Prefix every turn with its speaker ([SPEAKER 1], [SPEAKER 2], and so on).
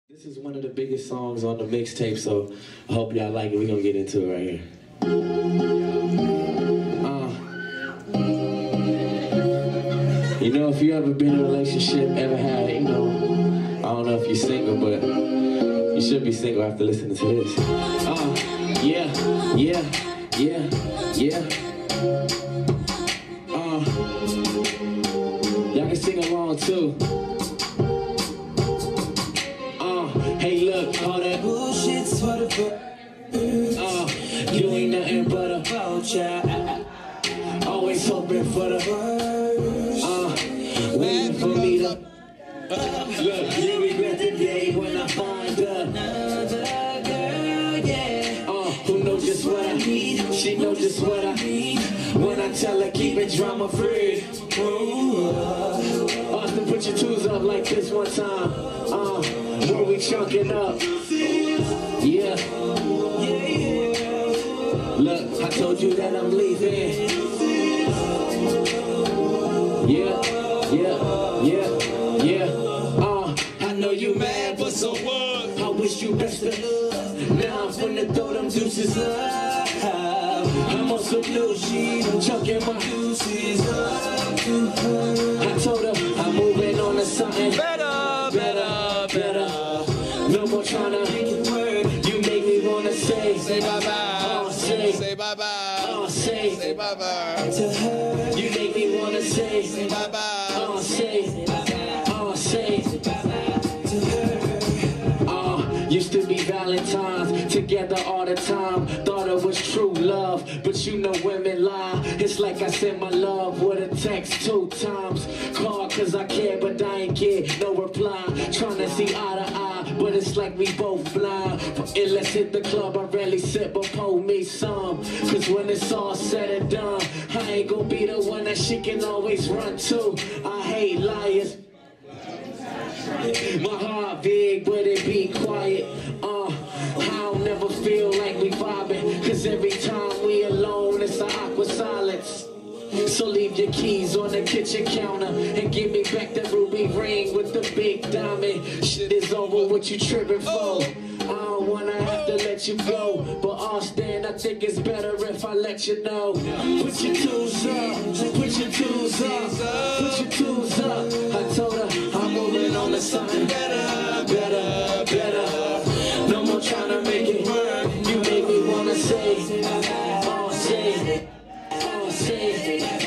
[SPEAKER 1] This is one of the biggest songs on the mixtape, so I hope y'all like it. We're gonna get into it right here. You know, if you ever been in a relationship, ever had, I don't know if you're single, but you should be single after listening to this. Yeah. Y'all can sing along too. Hey look, all that bullshit's for the you ain't nothing but a vulture. Always hoping for the waiting for me to look, you regret the day when I find another girl, yeah. Who knows just what I need, she knows just what I need. When I tell her keep it drama free. Austin, put your twos up like this one time. When we chunking up, yeah. Look, I told you that I'm leaving. Yeah. I know you mad, but so what? I wish you best of luck. Now I'm finna throw them deuces up. I'm on some blue sheet, I'm chucking my deuces up. I told her I'm moving on to something better. No more trying to make it work. You make me wanna say bye-bye. Say bye-bye. Say bye-bye. To her, you make me wanna say bye-bye. Say bye-bye. To her. Used to be Valentine's, together all the time. Thought it was true love, but you know women lie. It's like I sent my love with a text 2 times. Call cause I care, but I ain't get no reply. Tryna see eye to eye, but it's like we both blind. And let's hit the club, I rarely sip, but pour me some. Cause when it's all said and done, I ain't gon' be the one that she can always run to. I hate liars. My heart big, but it be quiet. I don't never feel like we vibing. Cause every time we alone, it's an awkward silence. So leave your keys on the kitchen counter and give me back the ruby ring with the big diamond. Shit is over, what you tripping for? I don't wanna have to let you go, but Austin, I think it's better if I let you know. Put your tools up, put your tools up, put your tools up. I told her I'm moving on to something better. No more trying to make it work. You make me wanna say